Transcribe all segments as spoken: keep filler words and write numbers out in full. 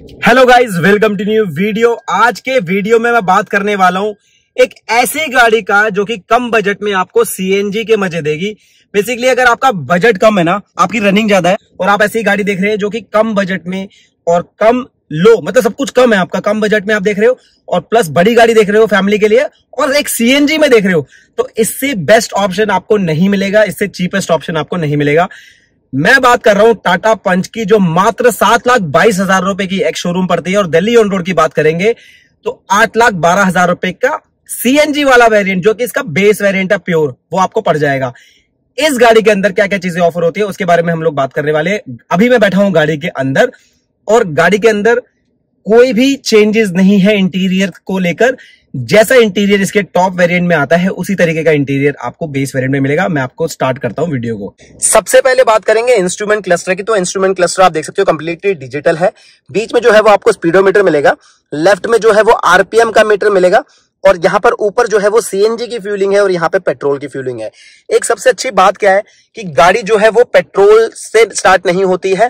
Hello guys, welcome to new video. आज के video में मैं बात करने वाला हूं एक ऐसी गाड़ी का जो कि कम बजट में आपको सीएनजी के मजे देगी। बेसिकली अगर आपका बजट कम है ना, आपकी रनिंग ज्यादा है और आप ऐसी गाड़ी देख रहे हैं जो कि कम बजट में और कम लो, मतलब सब कुछ कम है आपका, कम बजट में आप देख रहे हो और प्लस बड़ी गाड़ी देख रहे हो फैमिली के लिए और एक सीएनजी में देख रहे हो, तो इससे बेस्ट ऑप्शन आपको नहीं मिलेगा, इससे चीपेस्ट ऑप्शन आपको नहीं मिलेगा। मैं बात कर रहा हूं टाटा पंच की, जो मात्र सात लाख बाईस हजार रुपए की एक शोरूम पड़ती है। और दिल्ली ऑन रोड की बात करेंगे तो आठ लाख बारह हजार रुपए का सीएनजी वाला वेरिएंट, जो कि इसका बेस वेरिएंट है प्योर, वो आपको पड़ जाएगा। इस गाड़ी के अंदर क्या क्या चीजें ऑफर होती है उसके बारे में हम लोग बात करने वाले हैं। अभी मैं बैठा हूं गाड़ी के अंदर और गाड़ी के अंदर कोई भी चेंजेस नहीं है इंटीरियर को लेकर। जैसा इंटीरियर इसके टॉप वेरिएंट में आता है उसी तरीके का इंटीरियर आपको बेस वेरिएंट में मिलेगा। मैं आपको स्टार्ट करता हूं वीडियो को। सबसे पहले बात करेंगे इंस्ट्रूमेंट क्लस्टर की। तो इंस्ट्रूमेंट क्लस्टर आप देख सकते हो कंप्लीटली डिजिटल है। बीच में जो है वो आपको स्पीडोमीटर मिलेगा, लेफ्ट में जो है वो आरपीएम का मीटर मिलेगा और यहाँ पर ऊपर जो है वो सीएनजी की फ्यूलिंग है और यहाँ पे पेट्रोल की फ्यूलिंग है। एक सबसे अच्छी बात क्या है कि गाड़ी जो है वो पेट्रोल से स्टार्ट नहीं होती है,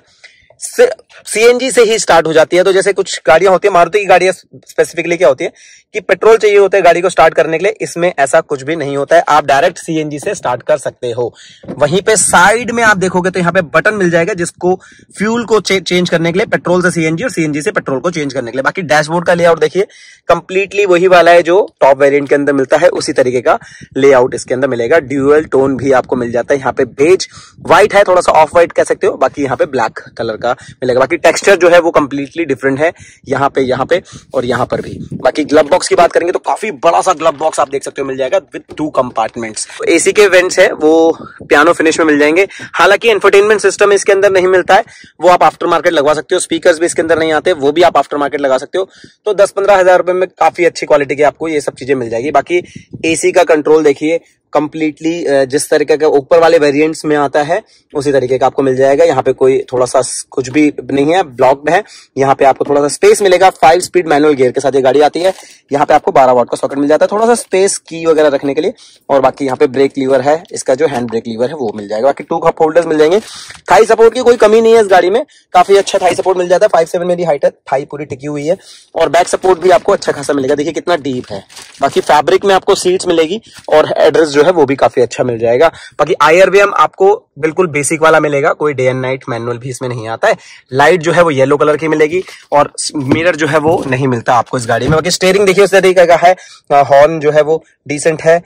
सीएनजी से ही स्टार्ट हो जाती है। तो जैसे कुछ गाड़ियां होती है, मारुति की गाड़ियां स्पेसिफिकली क्या होती है कि पेट्रोल चाहिए होता है गाड़ी को स्टार्ट करने के लिए, इसमें ऐसा कुछ भी नहीं होता है, आप डायरेक्ट सीएनजी से स्टार्ट कर सकते हो। वहीं पे साइड में आप देखोगे तो यहाँ पे बटन मिल जाएगा जिसको फ्यूल को चे, चेंज करने के लिए, पेट्रोल से सीएनजी और सीएनजी से पेट्रोल को चेंज करने के लिए। बाकी डैशबोर्ड का लेआउट देखिए कंप्लीटली वही वाला है जो टॉप वेरिएंट के अंदर मिलता है, उसी तरीके का लेआउट इसके अंदर मिलेगा। ड्यूअल टोन भी आपको मिल जाता है, यहाँ पे बेज व्हाइट है, थोड़ा सा ऑफ व्हाइट कह सकते हो, बाकी यहाँ पे ब्लैक कलर का मिलेगा। बाकी टेक्सचर जो है वो कंप्लीटली डिफरेंट है यहाँ पे, यहाँ पे और यहाँ पर भी। बाकी ग्लव बॉक्स की बात करेंगे तो काफी बड़ा सा ग्लव बॉक्स आप देख सकते हो मिल जाएगा विद टू कंपार्टमेंट्स। तो एसी के वेंट्स है वो पियानो फिनिश में मिल जाएंगे। हालांकि इंफोटेनमेंट सिस्टम इसके अंदर नहीं मिलता है, वो आप आफ्टर मार्केट लगवा सकते हो। स्पीकर्स भी इसके अंदर नहीं आते, वो भी आप आफ्टर मार्केट लगा सकते हो। तो दस पंद्रह हजार रुपए में काफी अच्छी क्वालिटी की आपको ये सब चीजें मिल जाएगी। बाकी एसी का कंट्रोल देखिए कंप्लीटली जिस तरीके का ऊपर वाले वेरिएंट्स में आता है उसी तरीके का आपको मिल जाएगा। यहाँ पे कोई थोड़ा सा कुछ भी नहीं है, ब्लॉक में है। यहाँ पे आपको थोड़ा सा स्पेस मिलेगा। फाइव स्पीड मैनुअल गियर के साथ ये गाड़ी आती है। यहाँ पे आपको बारह वाट का सॉकेट मिल जाता है, थोड़ा सा स्पेस की वगैरह रखने के लिए। और बाकी यहाँ पे ब्रेक लीवर है, इसका जो हैंड ब्रेक लीवर है वो मिल जाएगा। बाकी टू कप होल्डर्स मिल जाएंगे। थाई सपोर्ट की कोई कमी नहीं है इस गाड़ी में, काफी अच्छा थाई सपोर्ट मिल जाता है। फाइव सेवन मेरी हाइट है, थाई पूरी टिकी हुई है और बैक सपोर्ट भी आपको अच्छा खासा मिलेगा। देखिए कितना डीप है। बाकी फैब्रिक में आपको सीट्स मिलेगी और एड्रेस जो है वो भी काफी अच्छा मिल जाएगा। बाकी आईआरवीएम आपको बिल्कुल बेसिक वाला मिलेगा, कोई डे एंड नाइट मैनुअल भी इसमें नहीं आता है। लाइट जो है वो येलो कलर की मिलेगी और मिरर जो है वो नहीं मिलता आपको इस गाड़ी में। बाकी स्टीयरिंग देखिए उस तरीके का है, हॉर्न जो है वो डिसेंट है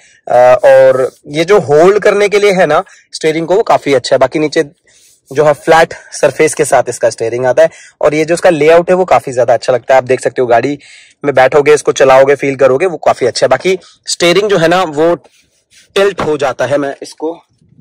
और ये जो होल्ड करने के लिए है ना स्टीयरिंग को, वो काफी अच्छा है। बाकी नीचे जो है फ्लैट सरफेस के साथ इसका स्टीयरिंग आता है और ये जो इसका लेआउट है वो काफी ज्यादा अच्छा लगता है। आप देख सकते हो गाड़ी में बैठोगे, इसको चलाओगे, फील करोगे, वो काफी अच्छा है। बाकी स्टीयरिंग जो है ना वो टिल्ट हो जाता है, मैं इसको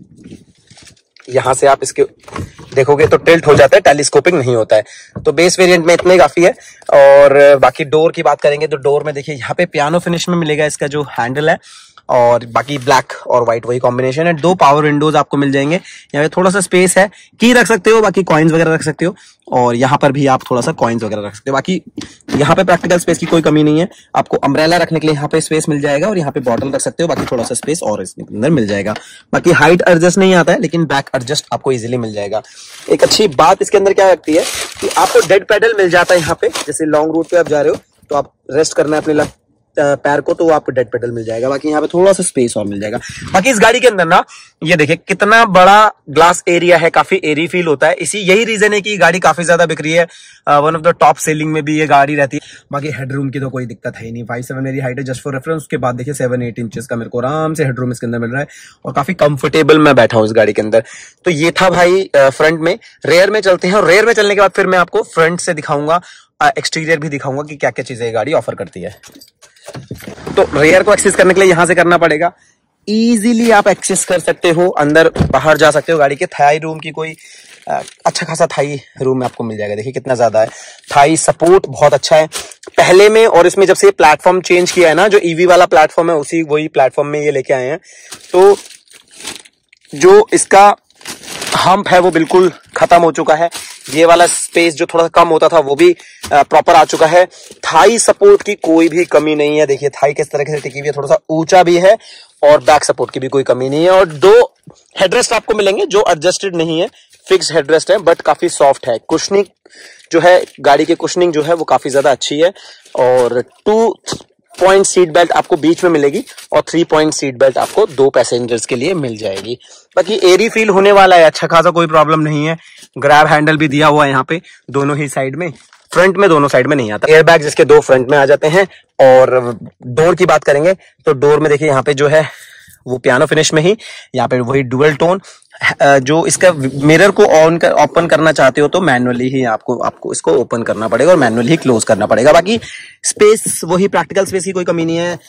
यहां से आप इसके देखोगे तो टिल्ट हो जाता है, टेलीस्कोपिंग नहीं होता है। तो बेस वेरिएंट में इतना ही काफी है। और बाकी डोर की बात करेंगे तो डोर में देखिए यहाँ पे पियानो फिनिश में मिलेगा इसका जो हैंडल है और बाकी ब्लैक और व्हाइट वही कॉम्बिनेशन है। दो पावर विंडोज आपको मिल जाएंगे। यहाँ पे थोड़ा सा स्पेस है, की रख सकते हो, बाकी कॉइन्स वगैरह रख सकते हो और यहाँ पर भी आप थोड़ा सा कॉइन्स वगैरह रख सकते हो। बाकी यहाँ पे प्रैक्टिकल स्पेस की कोई कमी नहीं है। आपको अम्ब्रेला रखने के लिए यहाँ पे स्पेस मिल जाएगा और यहाँ पे बॉटल रख सकते हो। बाकी थोड़ा सा स्पेस और इसके अंदर मिल जाएगा। बाकी हाइट एडजस्ट नहीं आता है लेकिन बैक एडजस्ट आपको इजीली मिल जाएगा। एक अच्छी बात इसके अंदर क्या लगती है कि आपको डेड पेडल मिल जाता है यहाँ पे। जैसे लॉन्ग रूट पे आप जा रहे हो तो आप रेस्ट करना है अपने पैर को, तो आपको डेड पेडल मिल जाएगा। बाकी यहाँ पे थोड़ा सा स्पेस और मिल जाएगा। बाकी इस गाड़ी के अंदर ना ये देखिए कितना बड़ा ग्लास एरिया है, काफी एरी फील होता है। इसी यही रीजन है कि गाड़ी काफी ज्यादा बिक रही है, one of the top selling में भी ये गाड़ी रहती है। बाकी हेडरूम की तो कोई दिक्कत है ही नहीं। फाइव सेवन मेरी हाइट है जस्ट फॉर रेफरेंस। उसके बाद देखिए सेवन एट इंचेस का मेरे को आराम से हेडरूम इसके अंदर मिल रहा है और काफी कंफर्टेबल मैं बैठा हूँ इस गाड़ी के अंदर। तो ये था भाई फ्रंट में। रेयर में चलते हैं और रेयर में चलने के बाद फिर मैं आपको फ्रंट से दिखाऊंगा, एक्सटीरियर भी दिखाऊंगा कि क्या क्या चीजें ये गाड़ी ऑफर करती है। तो रेयर को एक्सेस करने के लिए यहां से करना पड़ेगा। इजीली आप एक्सेस कर सकते हो, अंदर बाहर जा सकते हो। गाड़ी के थाई रूम की कोई अच्छा खासा थाई रूम में आपको मिल जाएगा। देखिए कितना ज्यादा है, थाई सपोर्ट बहुत अच्छा है पहले में और इसमें जब से प्लेटफॉर्म चेंज किया है ना, जो ईवी वाला प्लेटफॉर्म है उसी वही प्लेटफॉर्म में ये लेके आए हैं। तो जो इसका हम्प है वो बिल्कुल खत्म हो चुका है। ये वाला स्पेस जो थोड़ा कम होता था वो भी प्रॉपर आ चुका है। थाई सपोर्ट की कोई भी कमी नहीं है। देखिए थाई किस तरह से टिकी हुई है, थोड़ा सा ऊंचा भी है और बैक सपोर्ट की भी कोई कमी नहीं है। और दो हेडरेस्ट आपको मिलेंगे जो एडजस्टेड नहीं है, फिक्स हेडरेस्ट है बट काफी सॉफ्ट है। कुशनिंग जो है गाड़ी की कुशनिंग जो है वो काफी ज्यादा अच्छी है और टू पॉइंट सीट बेल्ट आपको बीच में मिलेगी और थ्री पॉइंट सीट बेल्ट आपको दो पैसेंजर्स के लिए मिल जाएगी। बाकी एरी फील होने वाला है, अच्छा खासा कोई प्रॉब्लम नहीं है। ग्रैब हैंडल भी दिया हुआ है यहाँ पे दोनों ही साइड में, फ्रंट में दोनों साइड में नहीं आता। एयरबैग जिसके दो फ्रंट में आ जाते हैं। और डोर की बात करेंगे तो डोर में देखिए यहाँ पे जो है वो पियानो फिनिश में ही यहाँ पे वही डुअल टोन। जो इसका मिरर को ऑन कर ओपन करना चाहते हो तो मैनुअली ही आपको आपको इसको ओपन करना पड़ेगा और मैनुअली ही क्लोज करना पड़ेगा। बाकी स्पेस वही प्रैक्टिकल स्पेस की कोई कमी नहीं है।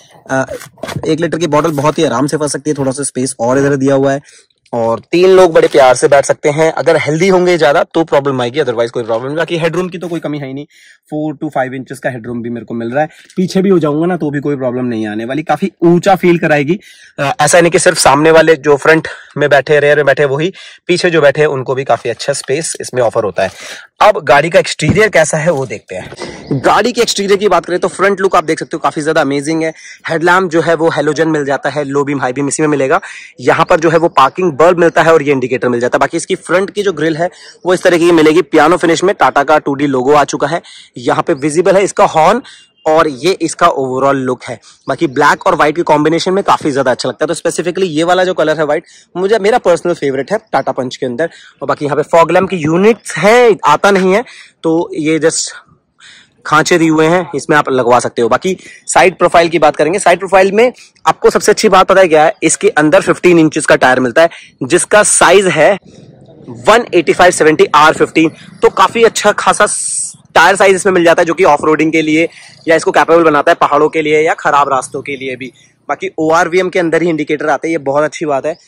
एक लीटर की बॉटल बहुत ही आराम से फंस सकती है, थोड़ा सा स्पेस और इधर दिया हुआ है और तीन लोग बड़े प्यार से बैठ सकते हैं। अगर हेल्दी होंगे ज्यादा तो प्रॉब्लम आएगी, अदरवाइज कोई प्रॉब्लम नहीं। बाकी हेडरूम की तो कोई कमी है ही नहीं, फोर टू फाइव इंचेस का हेडरूम भी मेरे को मिल रहा है। पीछे भी हो जाऊंगा ना तो भी कोई प्रॉब्लम नहीं आने वाली, काफी ऊंचा फील कराएगी। ऐसा नहीं कि सिर्फ सामने वाले जो फ्रंट में बैठे रेयर में बैठे वही पीछे जो बैठे उनको भी काफी अच्छा स्पेस इसमें ऑफर होता है। अब गाड़ी का एक्सटीरियर कैसा है वो देखते हैं। गाड़ी के एक्सटीरियर की बात करें तो फ्रंट लुक आप देख सकते हो काफी ज्यादा अमेजिंग है। हेडलैम्प जो है वो हेलोजन मिल जाता है, लो बीम हाई बीम इसी में मिलेगा। यहाँ पर जो है वो पार्किंग बल्ब मिलता है और ये इंडिकेटर मिल जाता है। बाकी इसकी फ्रंट की जो ग्रिल है वो इस तरह की मिलेगी, पियानो फिनिश में टाटा का टू डी लोगो आ चुका है, यहाँ पे विजिबल है इसका हॉर्न और ये इसका ओवरऑल लुक है। बाकी ब्लैक और व्हाइट के कॉम्बिनेशन में काफी ज्यादा अच्छा लगता है। तो स्पेसिफिकली ये वाला जो कलर है व्हाइट मुझे मेरा पर्सनल फेवरेट है टाटा पंच के अंदर। और बाकी यहाँ पे फॉग लैम्प की यूनिट्स है, आता नहीं है तो ये जस्ट खांचे दिए हुए हैं, इसमें आप लगवा सकते हो। बाकी साइड प्रोफाइल की बात करेंगे, साइड प्रोफाइल में आपको सबसे अच्छी बात पता है क्या है, इसके अंदर फिफ्टीन इंचेस का टायर मिलता है जिसका साइज है one eighty five seventy R fifteen. तो काफी अच्छा खासा टायर साइज इसमें मिल जाता है जो कि ऑफ रोडिंग के लिए या इसको कैपेबल बनाता है पहाड़ों के लिए या खराब रास्तों के लिए भी। बाकी ओआरवीएम के अंदर ही इंडिकेटर आते हैं, ये बहुत अच्छी बात है।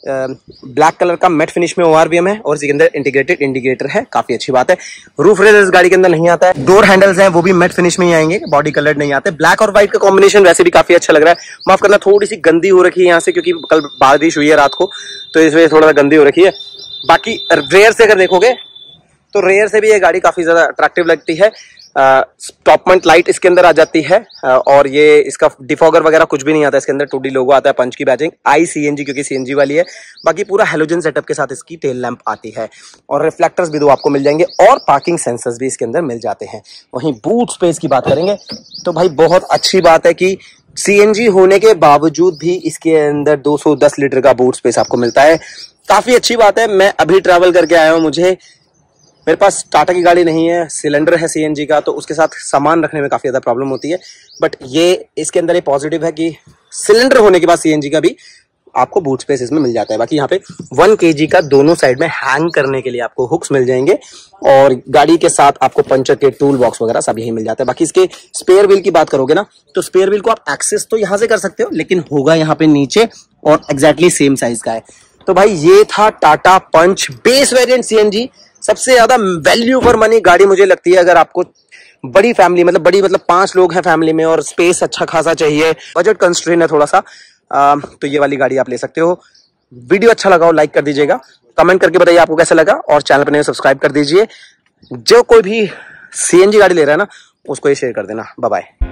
ब्लैक कलर का मैट फिनिश में ओआरवीएम है और इसके अंदर इंटीग्रेटेड इंडिकेटर है, काफी अच्छी बात है। रूफ रेल इस गाड़ी के अंदर नहीं आता है। डोर हैंडल्स हैं वो भी मैट फिनिश में ही आएंगे, बॉडी कलर नहीं आते। ब्लैक और व्हाइट का कॉम्बिनेशन वैसे भी काफी अच्छा लग रहा है। माफ करना थोड़ी सी गंदी हो रखी है यहाँ से क्योंकि कल बारिश हुई है रात को तो इस वजह से थोड़ा सा गंदी हो रखी है। बाकी रेयर से अगर देखोगे तो रेयर से भी ये गाड़ी काफी ज्यादा अट्रैक्टिव लगती है। टॉपमेंट लाइट इसके अंदर आ जाती है और ये इसका डिफॉगर वगैरह कुछ भी नहीं आता इसके अंदर, टू डी लोगो आता है, पंच की बैजिंग, आई सीएनजी क्योंकि सीएनजी वाली है। बाकी पूरा हेलोजन सेटअप के साथ इसकी टेल लैंप आती है और रिफ्लेक्टर्स भी दो आपको मिल जाएंगे और पार्किंग सेंसर्स भी इसके अंदर मिल जाते हैं। वहीं बूट स्पेस की बात करेंगे तो भाई बहुत अच्छी बात है कि सीएनजी होने के बावजूद भी इसके अंदर दो सौ दस लीटर का बूट स्पेस आपको मिलता है, काफी अच्छी बात है। मैं अभी ट्रैवल करके आया हूँ, मुझे मेरे पास टाटा की गाड़ी नहीं है, सिलेंडर है सीएनजी का, तो उसके साथ सामान रखने में काफी ज्यादा प्रॉब्लम होती है। बट ये इसके अंदर ये पॉजिटिव है कि सिलेंडर होने के बाद सीएनजी का भी आपको बूट स्पेस इसमें मिल जाता है। बाकी यहाँ पे वन केजी का दोनों साइड में हैंग करने के लिए आपको हुक्स मिल जाएंगे और गाड़ी के साथ आपको पंचर के टूल बॉक्स वगैरह सब यही मिल जाता है। बाकी इसके स्पेयर व्हील की बात करोगे ना तो स्पेयर व्हील को आप एक्सेस तो यहाँ से कर सकते हो लेकिन होगा यहाँ पे नीचे और एग्जैक्टली सेम साइज का है। तो भाई ये था Tata Punch base variant CNG, सबसे ज्यादा वैल्यू फॉर मनी गाड़ी मुझे लगती है। अगर आपको बड़ी फैमिली मतलब बड़ी मतलब पांच लोग हैं फैमिली में और स्पेस अच्छा खासा चाहिए, बजट कंस्ट्रेन है थोड़ा सा, आ, तो ये वाली गाड़ी आप ले सकते हो। वीडियो अच्छा लगा हो लाइक कर दीजिएगा, कमेंट करके बताइए आपको कैसा लगा और चैनल पर नए सब्सक्राइब कर दीजिए। जो कोई भी सीएनजी गाड़ी ले रहा है ना उसको ये शेयर कर देना। Bye bye.